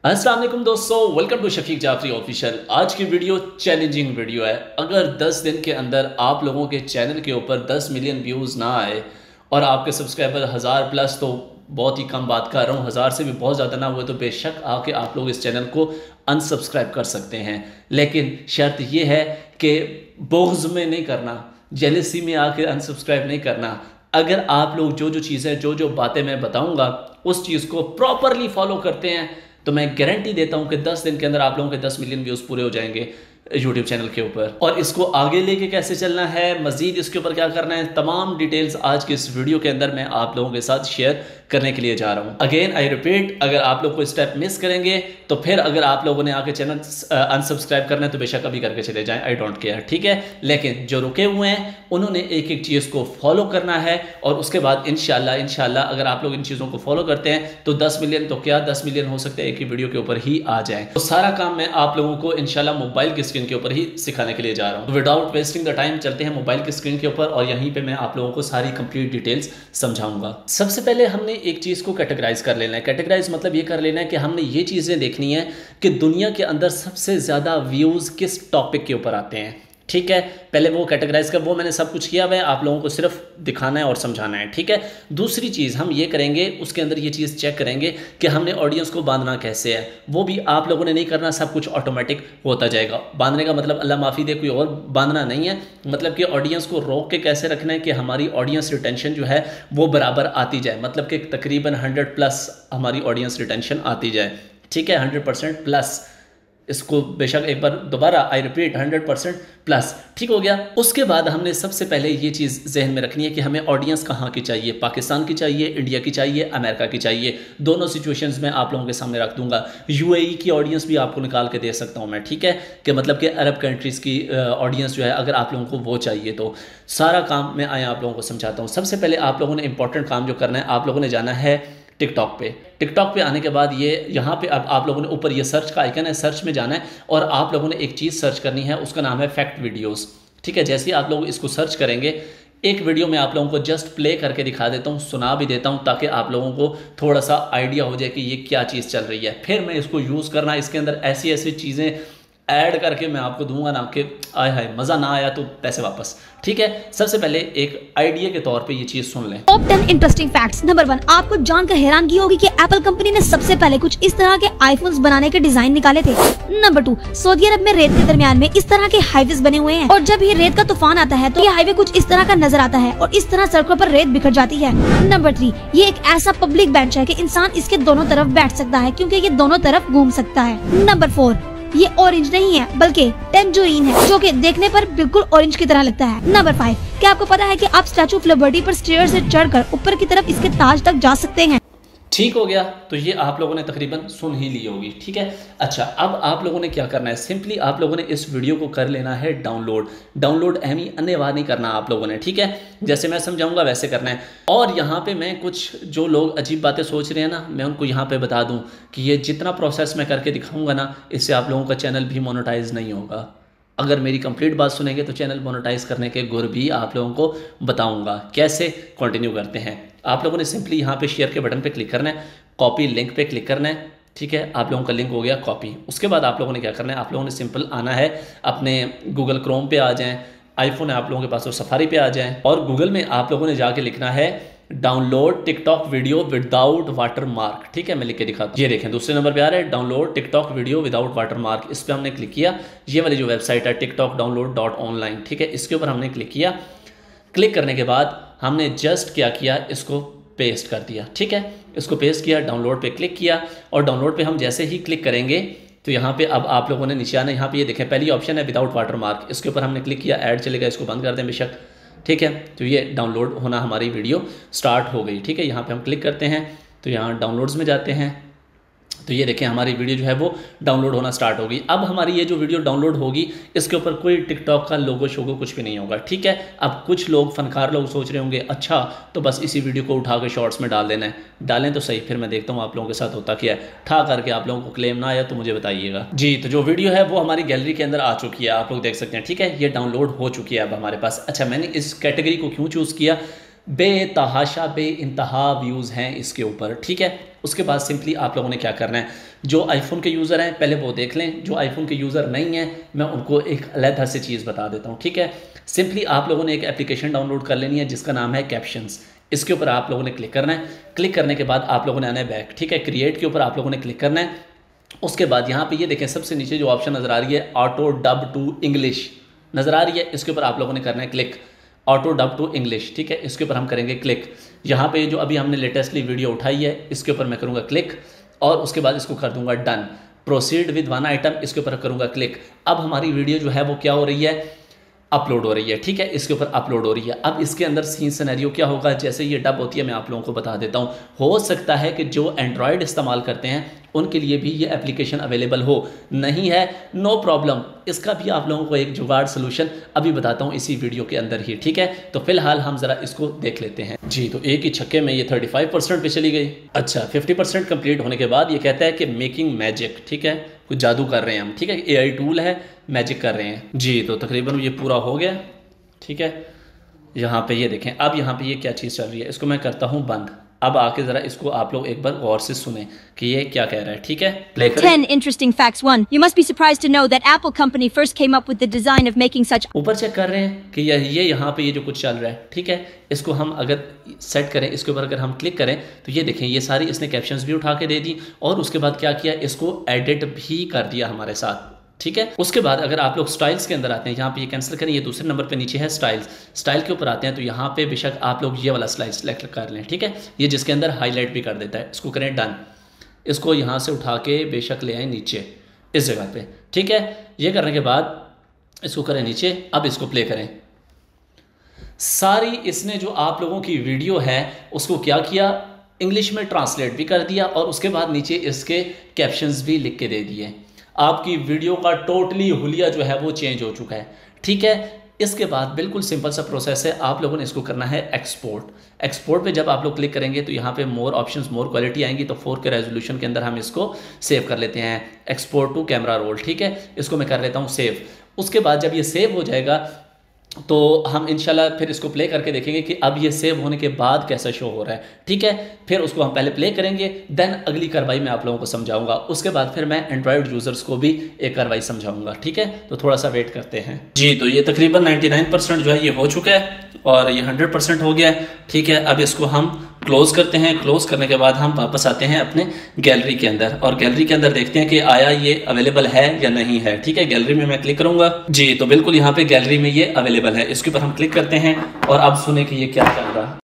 अस्सलाम वालेकुम दोस्तों, welcome to Shafiq Jafri official. आज की वीडियो चैलेंजिंग वीडियो है। अगर 10 दिन के अंदर आप लोगों के चैनल के ऊपर 10 मिलियन व्यूज़ ना आए और आपके सब्सक्राइबर 1000 प्लस, तो बहुत ही कम बात कर रहा हूँ, 1000 से भी बहुत ज़्यादा ना हुए तो बेशक आके आप लोग इस चैनल को अनसब्सक्राइब कर सकते हैं। लेकिन शर्त ये है कि बोग्ज़ में नहीं करना, जेलसी में आके अनसब्सक्राइब नहीं करना। अगर आप लोग जो जो चीज़ें जो बातें मैं बताऊँगा उस चीज़ को प्रॉपरली फॉलो करते हैं तो मैं गारंटी देता हूं कि 10 दिन के अंदर आप लोगों के 10 मिलियन व्यूज़ पूरे हो जाएंगे यूट्यूब चैनल के ऊपर। और इसको आगे लेके कैसे चलना है, मजीद इसके ऊपर क्या करना है, तमाम डिटेल्स आज के इस वीडियो के अंदर मैं आप लोगों के साथ शेयर करने के लिए जा रहा हूं। अगेन आई रिपीट, अगर आप लोग कोई स्टेप मिस करेंगे तो फिर अगर आप लोगों ने आके चैनल अनसब्सक्राइब करना है तो बेशक अभी करके चले जाएं, आई डोंट केयर, ठीक है। लेकिन जो रुके हुए हैं उन्होंने एक एक चीज़ को फॉलो करना है और उसके बाद इंशाल्लाह अगर आप लोग इन चीज़ों को फॉलो करते हैं तो 10 मिलियन तो क्या 10 मिलियन हो सकते हैं एक ही वीडियो के ऊपर ही आ जाए। तो सारा काम मैं आप लोगों को इंशाल्लाह मोबाइल की स्क्रीन के ऊपर ही सिखाने के लिए जा रहा हूँ। विदाउट वेस्टिंग द टाइम चलते हैं मोबाइल की स्क्रीन के ऊपर और यहीं पे मैं आप लोगों को सारी कंप्लीट डिटेल्स समझाऊंगा। सबसे पहले हमने एक चीज़ को कैटेगराइज कर लेना है। कैटेगराइज मतलब ये कर लेना है कि हमने ये चीज़ें देखनी है कि दुनिया के अंदर सबसे ज़्यादा व्यूज़ किस टॉपिक के ऊपर आते हैं, ठीक है। पहले वो कैटेगराइज कर, वो मैंने सब कुछ किया हुआ है, आप लोगों को सिर्फ दिखाना है और समझाना है, ठीक है। दूसरी चीज़ हम ये करेंगे, उसके अंदर ये चीज़ चेक करेंगे कि हमने ऑडियंस को बांधना कैसे है। वो भी आप लोगों ने नहीं करना, सब कुछ ऑटोमेटिक होता जाएगा। बांधने का मतलब अल्लाह माफ़ी दे कोई और बांधना नहीं है, मतलब कि ऑडियंस को रोक के कैसे रखना है कि हमारी ऑडियंस रिटेंशन जो है वो बराबर आती जाए, मतलब कि तकरीबन 100 प्लस हमारी ऑडियंस रिटेंशन आती जाए, ठीक है। 100% प्लस, इसको बेशक एक बार दोबारा आई रिपीट 100% प्लस, ठीक हो गया। उसके बाद हमने सबसे पहले ये चीज़ जहन में रखनी है कि हमें ऑडियंस कहाँ की चाहिए, पाकिस्तान की चाहिए, इंडिया की चाहिए, अमेरिका की चाहिए। दोनों सिचुएशंस में आप लोगों के सामने रख दूंगा। यूएई की ऑडियंस भी आपको निकाल के दे सकता हूँ मैं, ठीक है, कि मतलब कि अरब कंट्रीज़ की ऑडियंस जो है अगर आप लोगों को वो चाहिए तो सारा काम मैं आया आप लोगों को समझाता हूँ। सबसे पहले आप लोगों ने इंपॉर्टेंट काम जो करना है, आप लोगों ने जाना है टिकटॉक पे। टिकटॉक पे आने के बाद ये यहाँ पे अब आप लोगों ने ऊपर ये सर्च का आइकन है, सर्च में जाना है और आप लोगों ने एक चीज़ सर्च करनी है, उसका नाम है फैक्ट वीडियोस, ठीक है। जैसे ही आप लोग इसको सर्च करेंगे, एक वीडियो में आप लोगों को जस्ट प्ले करके दिखा देता हूँ, सुना भी देता हूँ ताकि आप लोगों को थोड़ा सा आइडिया हो जाए कि ये क्या चीज़ चल रही है। फिर मैं इसको यूज़ करना, इसके अंदर ऐसी ऐसी चीज़ें ऐड करके मैं आपको दूंगा ना कि आय हाय मज़ा ना आया तो पैसे वापस, ठीक है। सबसे पहले एक आइडिया के तौर पे ये चीज सुन लें। Top 10 interesting facts. नंबर 1, आपको जानकर हैरानगी होगी कि एप्पल कंपनी ने सबसे पहले कुछ इस तरह के आईफोन्स बनाने के डिजाइन निकाले थे। नंबर 2, सऊदी अरब में रेत के दरमियान में इस तरह के हाईवेज बने हुए हैं और जब ये रेत का तूफान आता है तो ये हाईवे कुछ इस तरह का नजर आता है और इस तरह सड़कों पर रेत बिखर जाती है। नंबर 3, ये एक ऐसा पब्लिक बेंच है कि इंसान इसके दोनों तरफ बैठ सकता है क्योंकि ये दोनों तरफ घूम सकता है। नंबर 4, ये ऑरेंज नहीं है बल्कि टेंजरीन है जो कि देखने पर बिल्कुल ऑरेंज की तरह लगता है। नंबर 5, क्या आपको पता है कि आप स्टैचू ऑफ लिबर्टी पर स्टेयर से चढ़कर ऊपर की तरफ इसके ताज तक जा सकते हैं। ठीक हो गया, तो ये आप लोगों ने तकरीबन सुन ही ली होगी, ठीक है। अच्छा, अब आप लोगों ने क्या करना है, सिंपली आप लोगों ने इस वीडियो को कर लेना है डाउनलोड अहमी अन्यवाह नहीं करना आप लोगों ने, ठीक है। जैसे मैं समझाऊंगा वैसे करना है। और यहाँ पे मैं कुछ जो लोग अजीब बातें सोच रहे हैं ना, मैं उनको यहाँ पे बता दूँ कि ये जितना प्रोसेस मैं करके दिखाऊंगा ना, इससे आप लोगों का चैनल भी मोनेटाइज नहीं होगा। अगर मेरी कंप्लीट बात सुनेंगे तो चैनल मोनेटाइज करने के गुर भी आप लोगों को बताऊंगा। कैसे, कंटिन्यू करते हैं। आप लोगों ने सिंपली यहाँ पे शेयर के बटन पे क्लिक करना है, कॉपी लिंक पे क्लिक करना है, ठीक है। आप लोगों का लिंक हो गया कॉपी। उसके बाद आप लोगों ने क्या करना है, आप लोगों ने सिंपल आना है अपने गूगल क्रोम पे आ जाएँ, आईफोन है आप लोगों के पास तो सफारी पे आ जाएँ और गूगल में आप लोगों ने जाके लिखना है download TikTok video without watermark, ठीक है। मैं लिख के दिखाता हूँ, ये देखें दूसरे नंबर पे आ रहा है download TikTok video without watermark. इस पर हमने क्लिक किया, ये वाली जो वेबसाइट है टिकटॉक डाउनलोड.online, ठीक है, इसके ऊपर हमने क्लिक किया। क्लिक करने के बाद हमने जस्ट क्या किया, इसको पेस्ट कर दिया, ठीक है। इसको पेस्ट किया, डाउनलोड पे क्लिक किया और डाउनलोड पे हम जैसे ही क्लिक करेंगे तो यहाँ पे अब आप लोगों ने नीचे आना, यहाँ पे ये देखें पहली ऑप्शन है विदाउट वाटरमार्क, इसके ऊपर हमने क्लिक किया, ऐड चलेगा, इसको बंद कर दें बेशक, ठीक है। तो ये डाउनलोड होना हमारी वीडियो स्टार्ट हो गई, ठीक है। यहाँ पे हम क्लिक करते हैं तो यहाँ डाउनलोड्स में जाते हैं तो ये देखें हमारी वीडियो जो है वो डाउनलोड होना स्टार्ट होगी। अब हमारी ये जो वीडियो डाउनलोड होगी इसके ऊपर कोई टिकटॉक का लोगो शोगो कुछ भी नहीं होगा, ठीक है। अब कुछ लोग फनकार लोग सोच रहे होंगे अच्छा तो बस इसी वीडियो को उठा के शॉर्ट्स में डाल देना है, डालें तो सही, फिर मैं देखता हूँ आप लोगों के साथ होता क्या है। ठा करके आप लोगों को क्लेम ना आया तो मुझे बताइएगा जी। तो जो वीडियो है वो हमारी गैलरी के अंदर आ चुकी है, आप लोग देख सकते हैं, ठीक है। ये डाउनलोड हो चुकी है अब हमारे पास। अच्छा, मैंने इस कैटेगरी को क्यों चूज़ किया, बेतहाशा बे इंतहा व्यूज़ हैं इसके ऊपर, ठीक है। उसके बाद सिंपली आप लोगों ने क्या करना है, जो आईफोन के यूज़र हैं पहले वो देख लें, जो आईफोन के यूज़र नहीं हैं मैं उनको एक अलग से चीज़ बता देता हूँ, ठीक है। सिंपली आप लोगों ने एक एप्लीकेशन डाउनलोड कर लेनी है जिसका नाम है कैप्शंस। इसके ऊपर आप लोगों ने क्लिक करना है। क्लिक करने के बाद आप लोगों ने आना है बैक, ठीक है। क्रिएट के ऊपर आप लोगों ने क्लिक करना है। उसके बाद यहाँ पे ये देखें सबसे नीचे जो ऑप्शन नज़र आ रही है ऑटो डब टू इंग्लिश नज़र आ रही है, इसके ऊपर आप लोगों ने करना है click, auto dub to English, ठीक है। इसके ऊपर हम करेंगे क्लिक। यहाँ पे जो अभी हमने लेटेस्टली वीडियो उठाई है इसके ऊपर मैं करूँगा क्लिक और उसके बाद इसको कर दूँगा done. Proceed with one item, इसके ऊपर करूँगा क्लिक। अब हमारी वीडियो जो है वो क्या हो रही है, अपलोड हो रही है, ठीक है। इसके ऊपर अपलोड हो रही है। अब इसके अंदर सीन सिनेरियो क्या होगा, जैसे ये डब होती है मैं आप लोगों को बता देता हूँ। हो सकता है कि जो एंड्रॉयड इस्तेमाल करते हैं उनके लिए भी ये एप्लीकेशन अवेलेबल हो, नहीं है नो प्रॉब्लम, इसका भी आप लोगों को एक जुगाड़ सोल्यूशन अभी बताता हूँ इसी वीडियो के अंदर ही, ठीक है। तो फिलहाल हम ज़रा इसको देख लेते हैं जी। तो एक ही छक्के में ये 35% पे चली गई। अच्छा 50% कंप्लीट होने के बाद ये कहता है कि मेकिंग मैजिक, ठीक है, कुछ जादू कर रहे हैं हम, ठीक है। AI टूल है, मैजिक कर रहे हैं जी। तो तकरीबन ये पूरा हो गया, ठीक है। यहाँ पे ये देखें, अब यहाँ पे ये क्या चीज़ चल रही है, इसको मैं करता हूँ बंद। अब आके जरा इसको आप लोग एक बार गौर से सुने कि ये क्या कह रहा है, ठीक है। प्ले करें। 10 interesting facts. 1. You must be surprised to know that Apple company first came up with the design of making such. ऊपर चेक कर रहे हैं कि ये यहाँ पे ये जो कुछ चल रहा है, ठीक है। इसको हम अगर सेट करें, इसके ऊपर अगर हम क्लिक करें तो ये देखें ये सारी इसने कैप्शंस भी उठा के दे दी और उसके बाद क्या किया, इसको एडिट भी कर दिया हमारे साथ, ठीक है। उसके बाद अगर आप लोग स्टाइल्स के अंदर आते हैं, यहाँ पे ये कैंसिल करें, ये दूसरे नंबर पे नीचे है स्टाइल्स। स्टाइल के ऊपर आते हैं तो यहाँ पे बेशक आप लोग ये वाला स्टाइल सेलेक्ट कर लें, ठीक है। ये जिसके अंदर हाईलाइट भी कर देता है, इसको करें डन। इसको यहाँ से उठा के बेशक ले आए नीचे इस जगह पे, ठीक है। ये करने के बाद इसको करें नीचे। अब इसको प्ले करें। सारी इसने जो आप लोगों की वीडियो है उसको क्या किया, इंग्लिश में ट्रांसलेट भी कर दिया और उसके बाद नीचे इसके कैप्शंस भी लिख के दे दिए। आपकी वीडियो का टोटली हुलिया जो है वो चेंज हो चुका है, ठीक है। इसके बाद बिल्कुल सिंपल सा प्रोसेस है, आप लोगों ने इसको करना है एक्सपोर्ट। एक्सपोर्ट पे जब आप लोग क्लिक करेंगे तो यहाँ पे मोर ऑप्शंस, मोर क्वालिटी आएंगी, तो 4K रेजोल्यूशन के अंदर हम इसको सेव कर लेते हैं, एक्सपोर्ट टू कैमरा रोल, ठीक है। इसको मैं कर लेता हूँ सेव। उसके बाद जब ये सेव हो जाएगा तो हम इंशाल्लाह फिर इसको प्ले करके देखेंगे कि अब ये सेव होने के बाद कैसा शो हो रहा है, ठीक है। फिर उसको हम पहले प्ले करेंगे, देन अगली कार्रवाई मैं आप लोगों को समझाऊंगा। उसके बाद फिर मैं एंड्रॉयड यूज़र्स को भी एक कार्रवाई समझाऊंगा, ठीक है। तो थोड़ा सा वेट करते हैं जी। तो ये तकरीबन 99% जो है ये हो चुका है और ये 100% हो गया है, ठीक है। अब इसको हम क्लोज़ करते हैं। क्लोज़ करने के बाद हम वापस आते हैं अपने गैलरी के अंदर और गैलरी के अंदर देखते हैं कि आया ये अवेलेबल है या नहीं है, ठीक है। गैलरी में मैं क्लिक करूंगा जी। तो बिल्कुल यहाँ पे गैलरी में ये अवेलेबल है, इसके ऊपर हम क्लिक करते हैं और अब सुने कि ये क्या चल रहा है।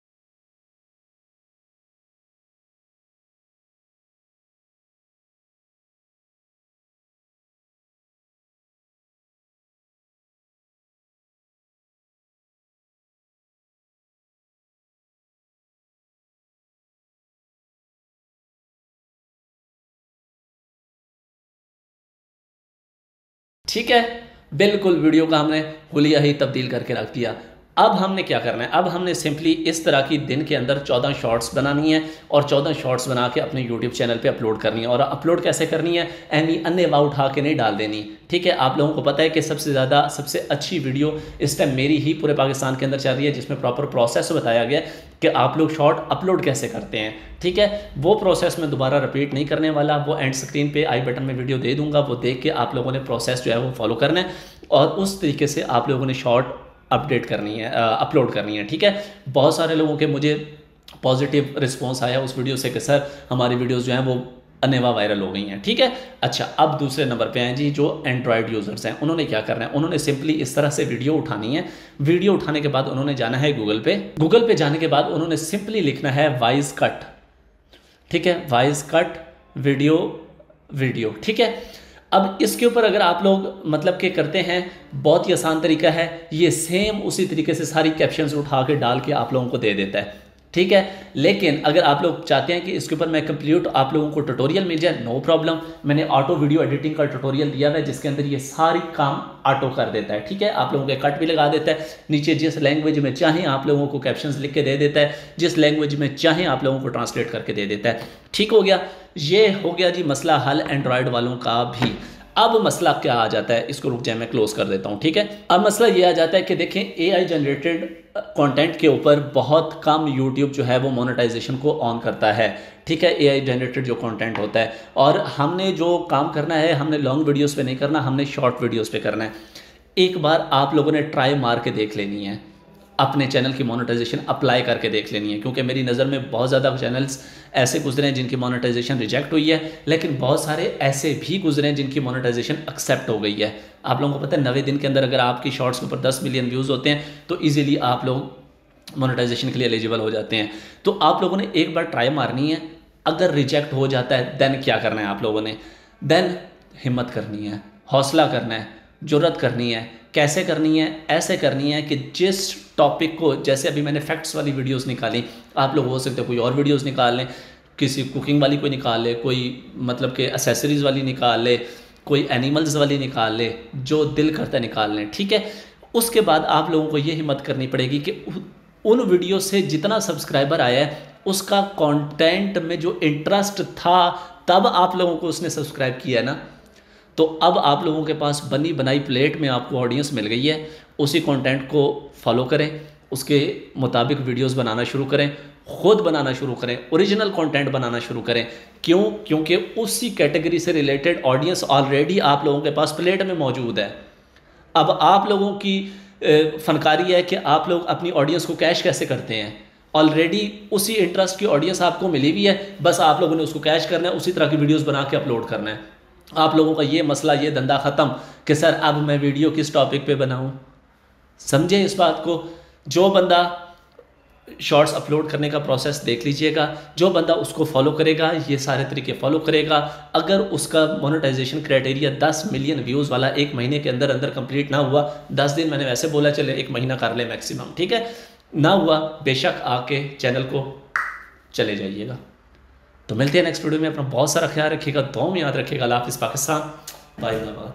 ठीक है, बिल्कुल वीडियो का हमने हुलिया ही तब्दील करके रख दिया। अब हमने क्या करना है, अब हमने सिंपली इस तरह की दिन के अंदर 14 शॉर्ट्स बनानी है और 14 शॉर्ट्स बना के अपने यूट्यूब चैनल पे अपलोड करनी है। और अपलोड कैसे करनी है, अन्य वाह उठा के नहीं डाल देनी, ठीक है। आप लोगों को पता है कि सबसे अच्छी वीडियो इस टाइम मेरी ही पूरे पाकिस्तान के अंदर चल रही है, जिसमें प्रॉपर प्रोसेस बताया गया कि आप लोग शॉर्ट अपलोड कैसे करते हैं, ठीक है। वो प्रोसेस मैं दोबारा रिपीट नहीं करने वाला, वो एंड स्क्रीन पे आई बटन में वीडियो दे दूंगा, वो देख के आप लोगों ने प्रोसेस जो है वो फॉलो करना है और उस तरीके से आप लोगों ने शॉर्ट अपडेट करनी है, अपलोड करनी है, ठीक है। बहुत सारे लोगों के मुझे पॉजिटिव रिस्पॉन्स आया उस वीडियो से कि सर हमारी वीडियोज़ जो हैं वो अनेवा वायरल हो गई हैं, ठीक है। अच्छा, अब दूसरे नंबर पे हैं जी जो एंड्रॉयड यूज़र्स हैं, उन्होंने क्या करना है, उन्होंने सिंपली इस तरह से वीडियो उठानी है। वीडियो उठाने के बाद उन्होंने जाना है गूगल पे जाने के बाद उन्होंने सिंपली लिखना है वॉइस कट, ठीक है, वॉइस कट वीडियो, ठीक है। अब इसके ऊपर अगर आप लोग मतलब कि करते हैं, बहुत ही आसान तरीका है, ये सेम उसी तरीके से सारी कैप्शंस उठा के डाल के आप लोगों को दे देता है, ठीक है। लेकिन अगर आप लोग चाहते हैं कि इसके ऊपर मैं कंप्लीट आप लोगों को ट्यूटोरियल मिल जाए, नो प्रॉब्लम, मैंने ऑटो वीडियो एडिटिंग का ट्यूटोरियल दिया है जिसके अंदर ये सारी काम ऑटो कर देता है, ठीक है। आप लोगों के कट भी लगा देता है, नीचे जिस लैंग्वेज में चाहें आप लोगों को कैप्शंस लिख के दे देता है, जिस लैंग्वेज में चाहें आप लोगों को ट्रांसलेट करके दे देता है, ठीक हो गया। ये हो गया जी मसला हल एंड्रॉयड वालों का भी। अब मसला क्या आ जाता है, इसको रुक जाए मैं क्लोज कर देता हूँ, ठीक है। अब मसला ये आ जाता है कि देखें AI जनरेटेड कंटेंट के ऊपर बहुत कम यूट्यूब जो है वो मोनेटाइजेशन को ऑन करता है, ठीक है। AI जनरेटेड जो कंटेंट होता है, और हमने जो काम करना है, हमने लॉन्ग वीडियोस पे नहीं करना, हमने शॉर्ट वीडियोस पे करना है। एक बार आप लोगों ने ट्राई मार के देख लेनी है, अपने चैनल की मोनेटाइजेशन अप्लाई करके देख लेनी है, क्योंकि मेरी नज़र में बहुत ज़्यादा चैनल्स ऐसे गुजरे हैं जिनकी मोनेटाइजेशन रिजेक्ट हुई है, लेकिन बहुत सारे ऐसे भी गुजरे हैं जिनकी मोनेटाइजेशन एक्सेप्ट हो गई है। आप लोगों को पता है 90 दिन के अंदर अगर आपकी शॉर्ट्स के ऊपर 10 मिलियन व्यूज़ होते हैं तो ईजिली आप लोग मोनेटाइजेशन के लिए एलिजिबल हो जाते हैं। तो आप लोगों ने एक बार ट्राई मारनी है, अगर रिजेक्ट हो जाता है देन क्या करना है आप लोगों ने, देन हिम्मत करनी है, हौसला करना है, जुर्रत करनी है। कैसे करनी है? ऐसे करनी है कि जिस टॉपिक को, जैसे अभी मैंने फैक्ट्स वाली वीडियोस निकाली, आप लोग हो सकते हैं कोई और वीडियोस निकाल लें, किसी कुकिंग वाली कोई निकाल ले, कोई मतलब कि एसेसरीज़ वाली निकाल ले, कोई एनिमल्स वाली निकाल ले, जो दिल करता है निकाल लें, ठीक है। उसके बाद आप लोगों को ये हिम्मत करनी पड़ेगी कि उन वीडियो से जितना सब्सक्राइबर आया है उसका कंटेंट में जो इंटरेस्ट था तब आप लोगों को उसने सब्सक्राइब किया है ना, तो अब आप लोगों के पास बनी बनाई प्लेट में आपको ऑडियंस मिल गई है। उसी कंटेंट को फॉलो करें, उसके मुताबिक वीडियोस बनाना शुरू करें, खुद बनाना शुरू करें, ओरिजिनल कंटेंट बनाना शुरू करें। क्यों? क्योंकि उसी कैटेगरी से रिलेटेड ऑडियंस ऑलरेडी आप लोगों के पास प्लेट में मौजूद है। अब आप लोगों की फनकारी है कि आप लोग अपनी ऑडियंस को कैश कैसे करते हैं। ऑलरेडी उसी इंटरेस्ट की ऑडियंस आपको मिली हुई है, बस आप लोगों ने उसको कैश करना है, उसी तरह की वीडियोस बना के अपलोड करना है। आप लोगों का ये मसला, ये धंधा ख़त्म कि सर अब मैं वीडियो किस टॉपिक पे बनाऊं। समझे इस बात को। जो बंदा शॉर्ट्स अपलोड करने का प्रोसेस देख लीजिएगा, जो बंदा उसको फॉलो करेगा, ये सारे तरीके फॉलो करेगा, अगर उसका मोनेटाइजेशन क्राइटेरिया 10 मिलियन व्यूज़ वाला एक महीने के अंदर अंदर कंप्लीट ना हुआ, 10 दिन मैंने वैसे बोला, चले 1 महीना कर ले मैक्सिमम, ठीक है, ना हुआ बेशक आके चैनल को चले जाइएगा। तो मिलते हैं नेक्स्ट वीडियो में। अपना बहुत सारा ख्याल रखिएगा, दुआ में याद रखिएगा। अल्लाह हाफ़िज़ पाकिस्तान, बाय बाय।